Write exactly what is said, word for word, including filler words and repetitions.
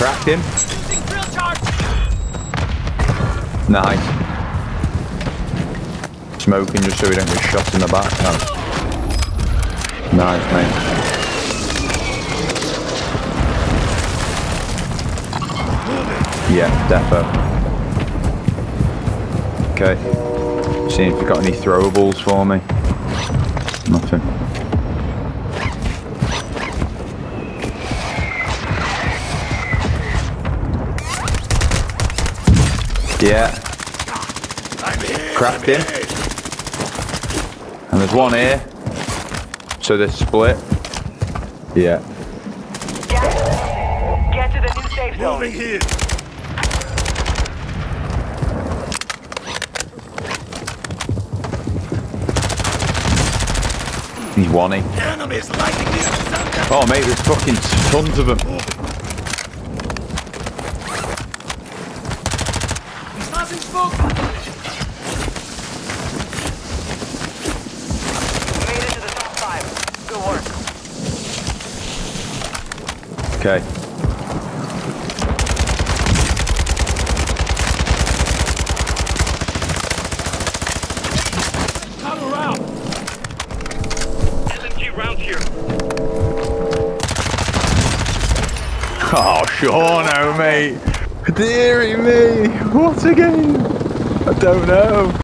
Cracked him. Nice. Smoking just so we don't get shot in the back. No. Nice, mate. Yeah, defo. Okay. Seeing if you've got any throwables for me. Nothing. Yeah. Cracked him. And there's one here. So they're split. Yeah. Get, get to the new safe zone. Moving here. He's one-y. Enemies lighting this. Oh mate, there's fucking tons of them. He's passing smoke. Made it to the top five. Good work. Okay. Cover out. L M G round here. Oh, sure no, mate. Deary me. What a game. I don't know.